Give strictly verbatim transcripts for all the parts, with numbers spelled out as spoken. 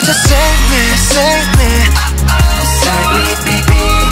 just save me, save me. Save me,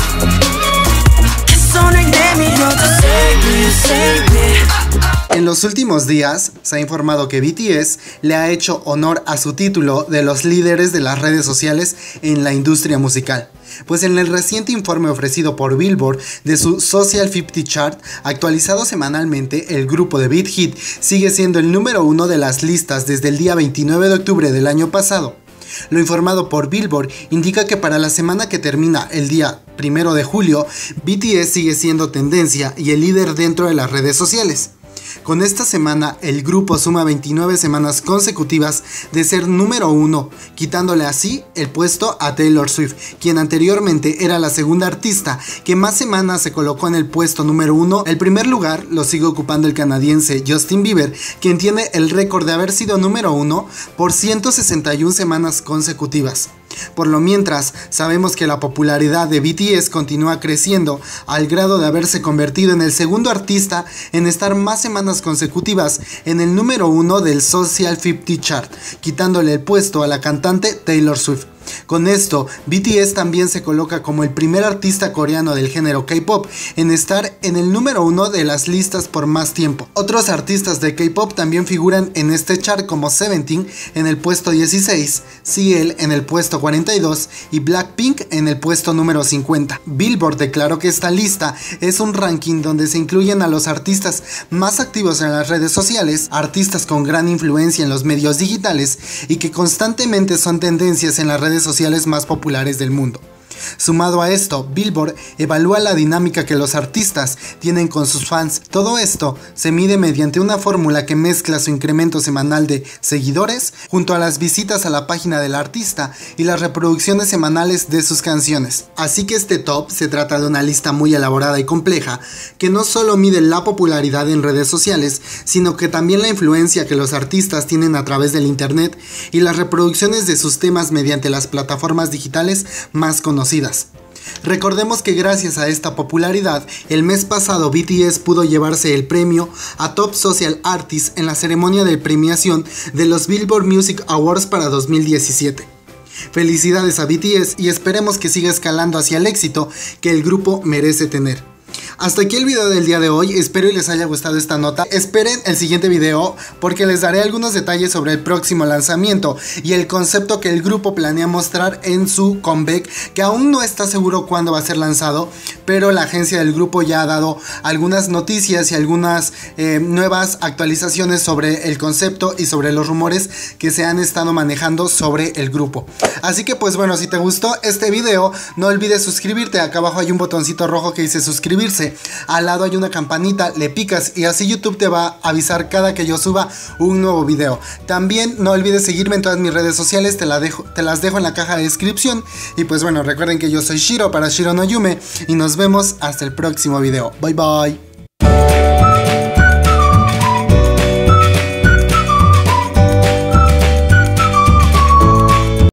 계속 날 내밀어 just save me, save me. En los últimos días se ha informado que B T S le ha hecho honor a su título de los líderes de las redes sociales en la industria musical, pues en el reciente informe ofrecido por Billboard de su Social cincuenta Chart, actualizado semanalmente, el grupo de Big Hit sigue siendo el número uno de las listas desde el día veintinueve de octubre del año pasado. Lo informado por Billboard indica que para la semana que termina el día primero de julio, B T S sigue siendo tendencia y el líder dentro de las redes sociales. Con esta semana, el grupo suma veintinueve semanas consecutivas de ser número uno, quitándole así el puesto a Taylor Swift, quien anteriormente era la segunda artista que más semanas se colocó en el puesto número uno. El primer lugar lo sigue ocupando el canadiense Justin Bieber, quien tiene el récord de haber sido número uno por ciento sesenta y una semanas consecutivas. Por lo mientras, sabemos que la popularidad de B T S continúa creciendo al grado de haberse convertido en el segundo artista en estar más semanas consecutivas en el número uno del Social cincuenta Chart, quitándole el puesto a la cantante Taylor Swift. Con esto, B T S también se coloca como el primer artista coreano del género K-pop en estar en el número uno de las listas por más tiempo. Otros artistas de K-pop también figuran en este chart, como Seventeen en el puesto dieciséis, C L en el puesto cuarenta y dos y Blackpink en el puesto número cincuenta. Billboard declaró que esta lista es un ranking donde se incluyen a los artistas más activos en las redes sociales, artistas con gran influencia en los medios digitales y que constantemente son tendencias en las redes sociales más populares del mundo. Sumado a esto, Billboard evalúa la dinámica que los artistas tienen con sus fans. Todo esto se mide mediante una fórmula que mezcla su incremento semanal de seguidores junto a las visitas a la página del artista y las reproducciones semanales de sus canciones. Así que este top se trata de una lista muy elaborada y compleja que no solo mide la popularidad en redes sociales, sino que también la influencia que los artistas tienen a través del internet y las reproducciones de sus temas mediante las plataformas digitales más conocidas. Recordemos que gracias a esta popularidad, el mes pasado B T S pudo llevarse el premio a Top Social Artist en la ceremonia de premiación de los Billboard Music Awards para dos mil diecisiete. Felicidades a B T S y esperemos que siga escalando hacia el éxito que el grupo merece tener. Hasta aquí el video del día de hoy, espero y les haya gustado esta nota. Esperen el siguiente video porque les daré algunos detalles sobre el próximo lanzamiento y el concepto que el grupo planea mostrar en su comeback, que aún no está seguro cuándo va a ser lanzado, pero la agencia del grupo ya ha dado algunas noticias y algunas eh, nuevas actualizaciones sobre el concepto y sobre los rumores que se han estado manejando sobre el grupo. Así que pues bueno, si te gustó este video, no olvides suscribirte. Acá abajo hay un botoncito rojo que dice suscribirse. Al lado hay una campanita, le picas y así YouTube te va a avisar cada que yo suba un nuevo video. También no olvides seguirme en todas mis redes sociales, te, la dejo, te las dejo en la caja de descripción. Y pues bueno, recuerden que yo soy Shiro para Shiro no Yume y nos vemos hasta el próximo video. Bye bye.